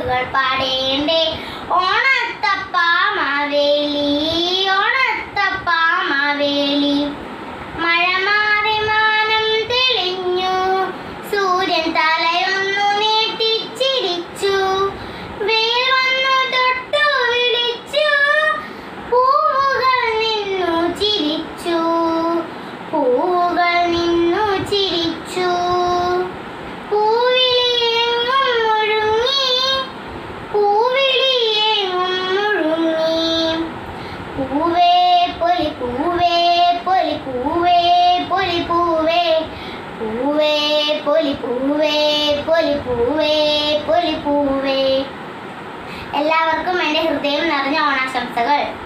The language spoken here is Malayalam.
പാട്ടുകൾ പാടേണ്ടേ. ഓണത്തപ്പ മാവേലി, ഓണത്തപ്പ മാവേലി. മഴ മാറി മാനം തെളിഞ്ഞു, സൂര്യൻ തലയൊന്നു നീട്ടിച്ചിരിച്ചു. വെയിൽ വന്നു തൊട്ടു വിളിച്ചു, പൂവുകൾ നിന്നു ചിരിച്ചു, പൂവുകൾ നിന്നു ചിരിച്ചു. പൂവിളിയെങ്ങും മുഴുങ്ങി, പൂവിളിയെങ്ങും മുഴുങ്ങി. പൂവേ പൊലി പൂവേ പൊലി പൂവേ പൊലി പൂവേ, പൂവേ പൊലി പൂവേ പൊലി പൂവേ പൊലി പൂവേ. എല്ലാവർക്കും എൻ്റെ ഹൃദയം നിറഞ്ഞ ഓണാശംസകൾ.